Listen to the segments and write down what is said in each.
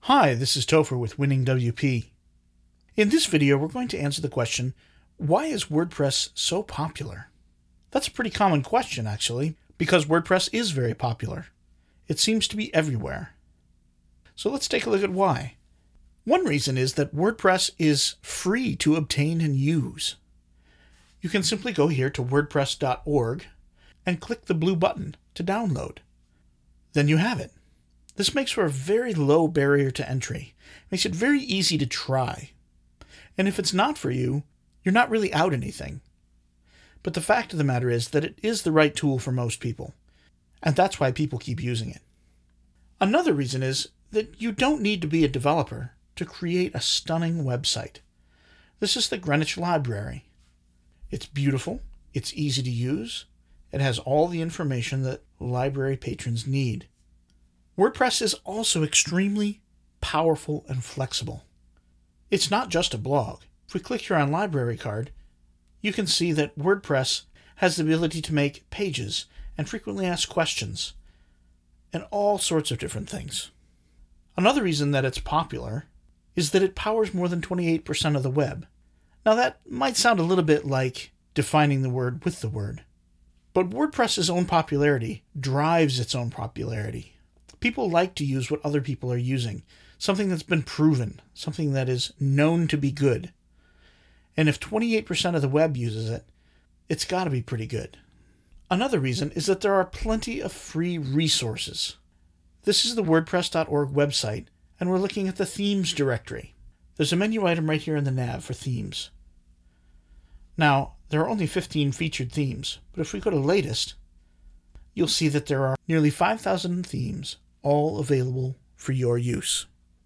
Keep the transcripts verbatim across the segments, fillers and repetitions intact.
Hi, this is Topher with Winning W P. In this video, we're going to answer the question, why is WordPress so popular? That's a pretty common question, actually, because WordPress is very popular. It seems to be everywhere. So let's take a look at why. One reason is that WordPress is free to obtain and use. You can simply go here to wordpress dot org and click the blue button to download. Then you have it. This makes for a very low barrier to entry. It makes it very easy to try. And if it's not for you, you're not really out anything. But the fact of the matter is that it is the right tool for most people. And that's why people keep using it. Another reason is that you don't need to be a developer to create a stunning website. This is the Greenwich Library. It's beautiful, it's easy to use, it has all the information that library patrons need. WordPress is also extremely powerful and flexible. It's not just a blog. If we click here on Library Card, you can see that WordPress has the ability to make pages and frequently asked questions and all sorts of different things. Another reason that it's popular is that it powers more than twenty-eight percent of the web. Now that might sound a little bit like defining the word with the word, but WordPress's own popularity drives its own popularity. People like to use what other people are using, something that's been proven, something that is known to be good. And if twenty-eight percent of the web uses it, it's got to be pretty good. Another reason is that there are plenty of free resources. This is the wordpress dot org website, and we're looking at the themes directory. There's a menu item right here in the nav for themes. Now, there are only fifteen featured themes, but if we go to latest, you'll see that there are nearly five thousand themes, all available for your use.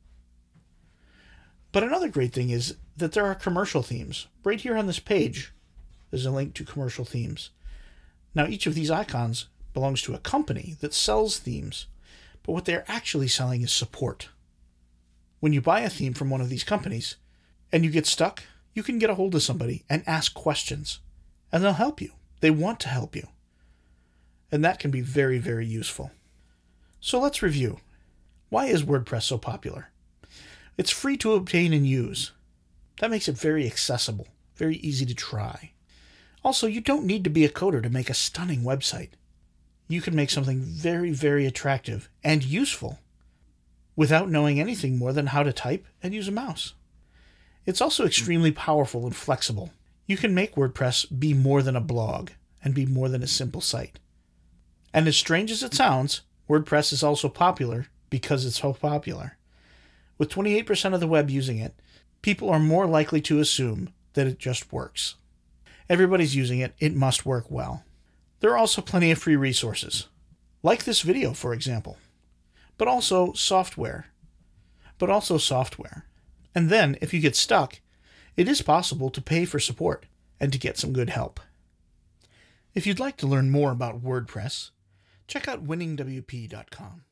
But another great thing is that there are commercial themes. Right here on this page, there's a link to commercial themes. Now, each of these icons belongs to a company that sells themes, but what they're actually selling is support. When you buy a theme from one of these companies and you get stuck, you can get a hold of somebody and ask questions, and they'll help you. They want to help you. And that can be very, very useful. So let's review. Why is WordPress so popular? It's free to obtain and use. That makes it very accessible, very easy to try. Also, you don't need to be a coder to make a stunning website. You can make something very, very attractive and useful without knowing anything more than how to type and use a mouse. It's also extremely powerful and flexible. You can make WordPress be more than a blog and be more than a simple site. And as strange as it sounds, WordPress is also popular because it's so popular. With twenty-eight percent of the web using it, people are more likely to assume that it just works. Everybody's using it, it must work well. There are also plenty of free resources, like this video, for example, but also software, but also software. And then, if you get stuck, it is possible to pay for support and to get some good help. If you'd like to learn more about WordPress, check out winning W P dot com.